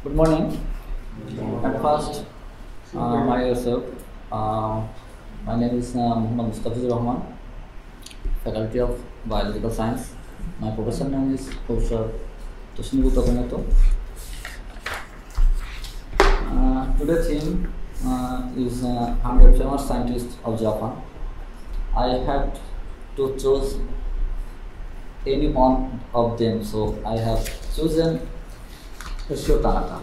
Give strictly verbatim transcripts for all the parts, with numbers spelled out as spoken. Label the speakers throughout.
Speaker 1: Good morning. At first, uh, myself, uh, my name is uh, Muhammad Mustafizur Rahman, Faculty of Biological Science. My professor name is Professor Toshinibut Okamoto. Uh, today's theme uh, is uh, one hundred famous scientists of Japan. I have to choose any one of them, so I have chosen Yoshio Tanaka.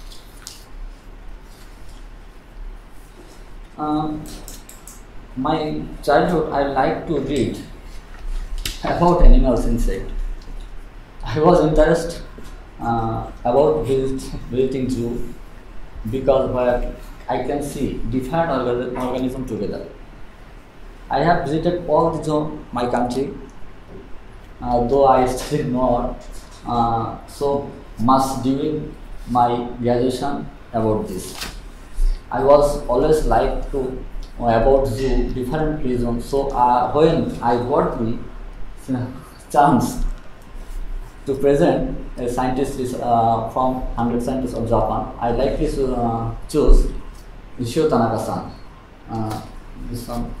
Speaker 1: Um, my childhood, I like to read about animals insect. I was interested uh, about visit, visiting zoo because where I can see different orga organisms together. I have visited all the zoo my country, uh, though I studied more uh, so much during my graduation about this. I was always like to uh, about zoo different reasons. So uh, when I got the chance to present a scientist is, uh, from one hundred scientists of Japan, I like to uh, choose Yoshio Tanaka-san. Uh, this one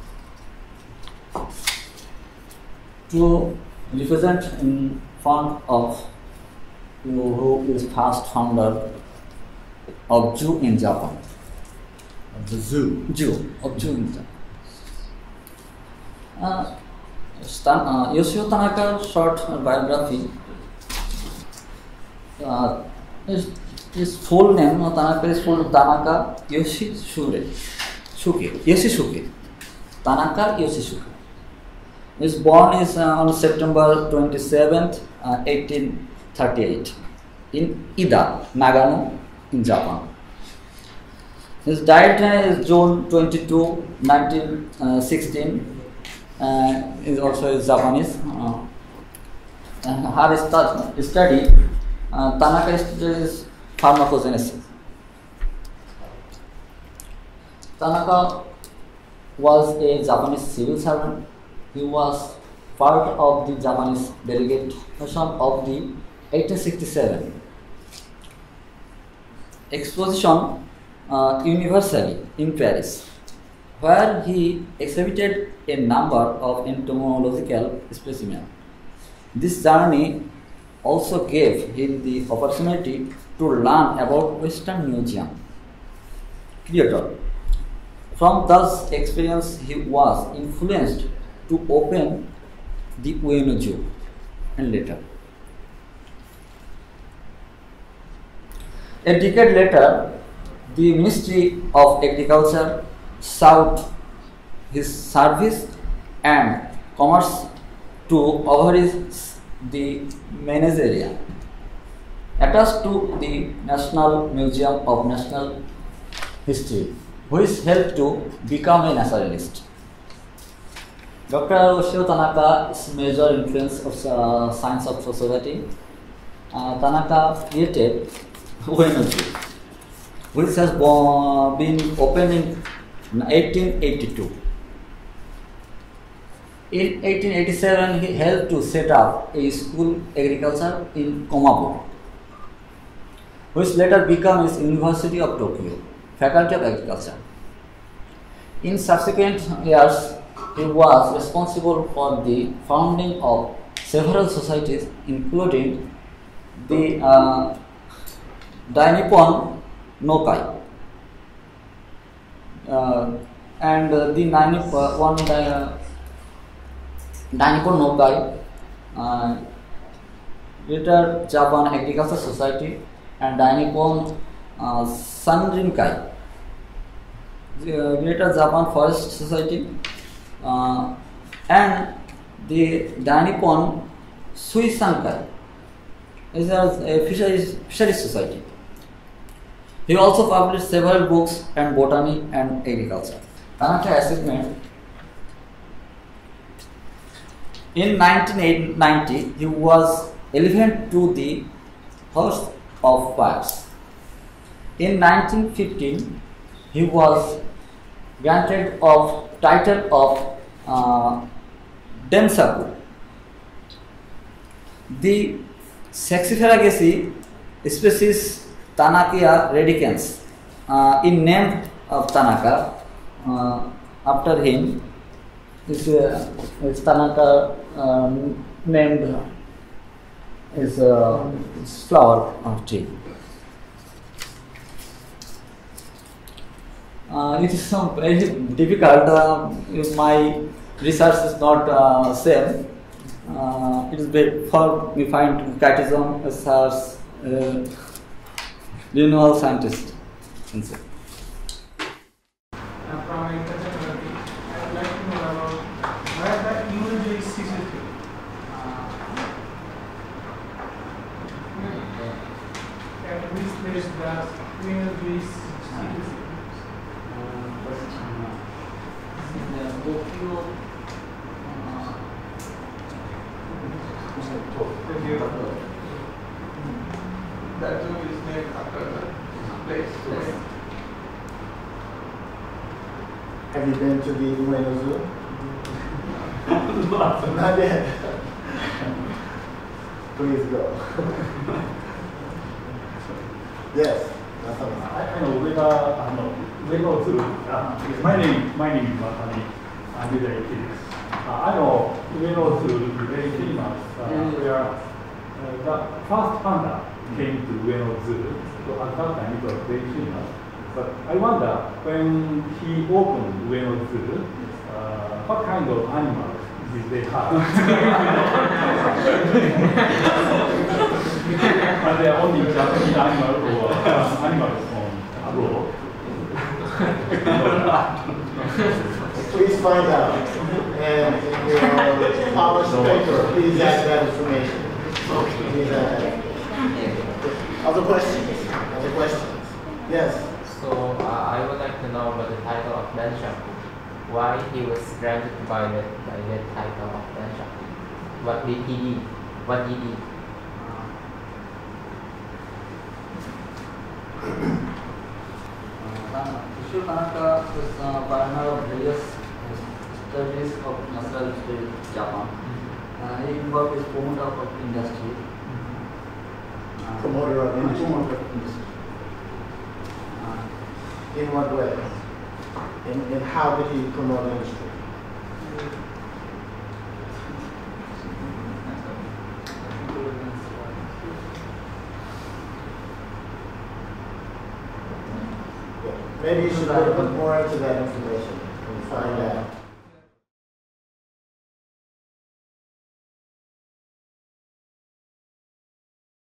Speaker 1: to represent in front of you know, who is first founder of zoo in Japan.
Speaker 2: The zoo.
Speaker 1: Zoo of zoo in Japan. Uh, Stan, uh, Yoshio Tanaka short biography. Uh, his, his full name, no, Tanaka is full Tanaka Yoshisuke. Shuke. Yoshisuke. Tanaka Yoshisuke. He was born is uh, on September twenty-seventh, uh, eighteen thirty-eight in Ida, Nagano, in Japan. His died uh, is June twenty-second, nineteen sixteen. Uh, is also is Japanese. Uh, and her stu study, uh, Tanaka studies pharmacogenesis. Tanaka was a Japanese civil servant. He was part of the Japanese delegation of the eighteen sixty-seven exposition uh, universally in Paris, where he exhibited a number of entomological specimens. This journey also gave him the opportunity to learn about Western Museum Kyoto. From this experience, he was influenced to open the Ueno Zoo and later. A decade later, the Ministry of Agriculture sought his service and commerce to oversee the menagerie attached to the National Museum of Natural History, which helped to become a naturalist. Doctor Yoshio Tanaka's major influence of uh, science of society. Uh, Tanaka created Ueno Zoo, which has been opened in eighteen eighty-two. In eighteen eighty-seven, he helped to set up a school agriculture in Komabo, which later became his University of Tokyo, Faculty of Agriculture. In subsequent years, he was responsible for the founding of several societies, including the uh, Dainippon no Kai uh, and uh, the Dainippon one uh, Dainippon no Kai, uh, later Japan Agriculture Society, and Dainippon uh, Sanrinkai, uh, later Japan Forest Society, uh, and the Dainippon Suisankai is a fisheries, fisheries society. He also published several books on botany and agriculture. Tanaka's achievement. In nineteen ninety, he was elected to the House of Peers. In nineteen fifteen, he was granted of title of uh, Densaku. The Saxiferagaceae species Tanaka radicans. Uh, in name of Tanaka, uh, after him, this, uh, this Tanaka uh, named his uh, flower of tea. Uh, it is uh, very difficult. Uh, my research is not uh, same. Uh, it is very for me find catechism as uh, renewal scientist.
Speaker 3: Uh, from Ekachandra, I would like to know about where the eulogy is situated. At which place does eulogy is situated?
Speaker 4: That zoo is named after the place.
Speaker 1: Yes.
Speaker 5: Have you been to the Ueno Zoo? Not yet. Please go. Yes. That's all.
Speaker 6: I, I know whether uh, no, Ueno Zoo. Uh, yes, my name, my name is Watani. I'm with the Phoenix. Uh, I know Ueno Zoo is very famous. Uh,
Speaker 1: Mm.
Speaker 6: Where uh, the first panda came to Ueno Zoo. So at that time it was very famous. But I wonder when he opened Ueno Zoo, uh, what kind of animals did they have? Are there only Japanese animals or uh, animals from abroad?
Speaker 5: Please find out. And in your polished paper, please add that information. Please add that. Other questions? Other questions? Yes.
Speaker 7: So uh, I would like to know about the title of Danshaku. Why he was granted by the by the title of Danshaku? What did he do? What did he?
Speaker 1: Isshu Tanaka is a pioneer of various studies of natural history in Japan. Uh, he involved his promoter of industry. Uh,
Speaker 5: Promoter of industry.
Speaker 1: uh,
Speaker 5: In what way? And, and how did he promote industry? Maybe you should look more into that information and find out.